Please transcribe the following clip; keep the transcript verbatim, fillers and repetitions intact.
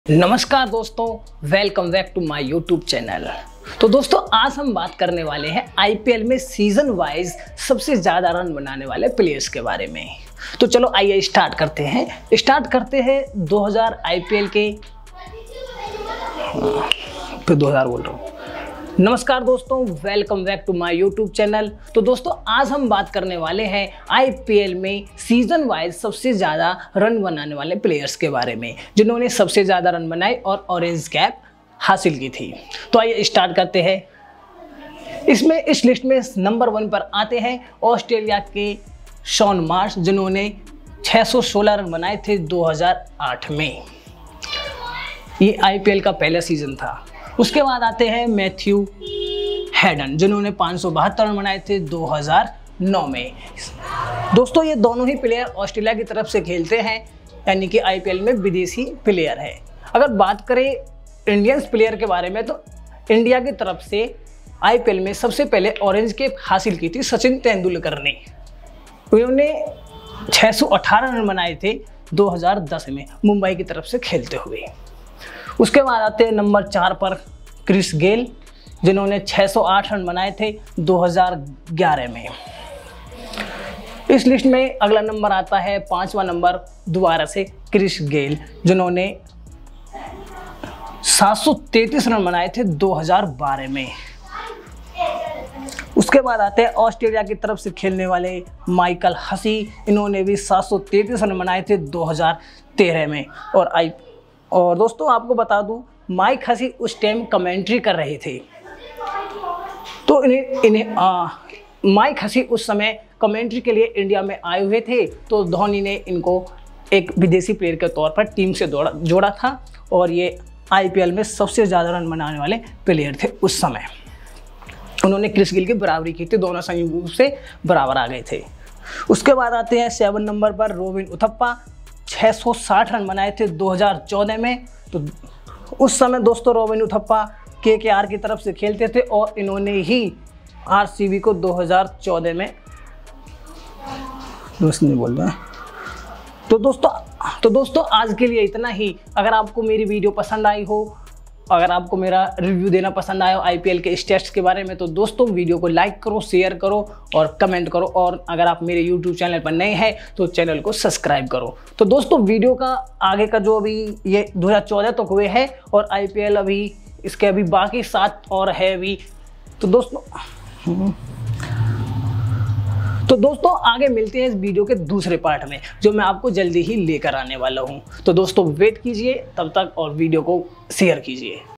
नमस्कार दोस्तों, welcome back to my YouTube channel. तो दोस्तों आज हम बात करने वाले हैं आईपीएल में सीजन वाइज सबसे ज़्यादा रन बनाने वाले प्लेयर्स के बारे में। तो चलो आइए स्टार्ट करते हैं स्टार्ट करते हैं दो हज़ार आईपीएल के फिर दो हज़ार बोल रहा हूँ। नमस्कार दोस्तों, welcome back to my YouTube channel. तो दोस्तों आज हम बात करने वाले हैं आईपीएल में सीजन वाइज सबसे ज़्यादा रन बनाने वाले प्लेयर्स के बारे में, जिन्होंने सबसे ज़्यादा रन बनाए और ऑरेंज कैप हासिल की थी। तो आइए स्टार्ट करते हैं। इसमें इस लिस्ट में नंबर वन पर आते हैं ऑस्ट्रेलिया के शॉन मार्श, जिन्होंने छह सौ सोलह रन बनाए थे दो हज़ार आठ में। ये आईपीएल का पहला सीजन था। उसके बाद आते हैं मैथ्यू हेडन, जिन्होंने पाँच सौ बहत्तर रन बनाए थे दो हज़ार नौ में। दोस्तों ये दोनों ही प्लेयर ऑस्ट्रेलिया की तरफ से खेलते हैं, यानी कि आईपीएल में विदेशी प्लेयर है। अगर बात करें इंडियंस प्लेयर के बारे में, तो इंडिया की तरफ से आईपीएल में सबसे पहले ऑरेंज कैप हासिल की थी सचिन तेंदुलकर ने। उन्होंने छह सौ अठारह रन बनाए थे दो हज़ार दस में मुंबई की तरफ से खेलते हुए। उसके बाद आते हैं नंबर चार पर क्रिस गेल, जिन्होंने छह सौ आठ रन बनाए थे दो हज़ार ग्यारह में। इस लिस्ट में अगला नंबर आता है पांचवा नंबर दोबारा से क्रिस गेल, जिन्होंने सात सौ तैंतीस रन बनाए थे दो हज़ार बारह में। उसके बाद आते हैं ऑस्ट्रेलिया की तरफ से खेलने वाले माइकल हसी, इन्होंने भी सात सौ तैंतीस रन बनाए थे दो हज़ार तेरह में। और आई और दोस्तों आपको बता दूं, माइक हसी उस टाइम कमेंट्री कर रहे थे। तो इन्हें इन्हें आ, माइक हसी उस समय कमेंट्री के लिए इंडिया में आए हुए थे। तो धोनी ने इनको एक विदेशी प्लेयर के तौर पर टीम से जोड़ा जोड़ा था और ये आईपीएल में सबसे ज़्यादा रन बनाने वाले प्लेयर थे उस समय। उन्होंने क्रिस गेल की बराबरी की थी, दोनों संयुक्त रूप से बराबर आ गए थे। उसके बाद आते हैं सेवन नंबर पर रोबिन उथप्पा, छह सौ साठ रन बनाए थे दो हज़ार चौदह में। तो उस समय दोस्तों रोबिन उथप्पा केकेआर की तरफ से खेलते थे और इन्होंने ही आरसीबी को दो हज़ार चौदह में दोस्त नहीं बोल रहे हैं। तो दोस्तों तो दोस्तों आज के लिए इतना ही। अगर आपको मेरी वीडियो पसंद आई हो, अगर आपको मेरा रिव्यू देना पसंद आया हो आईपीएल के स्टैट्स के बारे में, तो दोस्तों वीडियो को लाइक करो, शेयर करो और कमेंट करो। और अगर आप मेरे यूट्यूब चैनल पर नए हैं तो चैनल को सब्सक्राइब करो। तो दोस्तों वीडियो का आगे का जो अभी ये दो हज़ार चौदह तक हुए हैं और आईपीएल अभी इसके अभी बाकी सात और है अभी। तो दोस्तों तो दोस्तों आगे मिलते हैं इस वीडियो के दूसरे पार्ट में, जो मैं आपको जल्दी ही लेकर आने वाला हूं। तो दोस्तों वेट कीजिए तब तक और वीडियो को शेयर कीजिए।